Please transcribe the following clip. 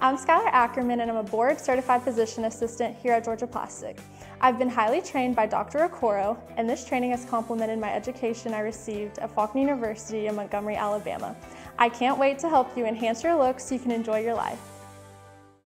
I'm Skylar Ackerman and I'm a board certified physician assistant here at Georgia Plastic. I've been highly trained by Dr. Okoro, and this training has complemented my education I received at Faulkner University in Montgomery, Alabama. I can't wait to help you enhance your look so you can enjoy your life.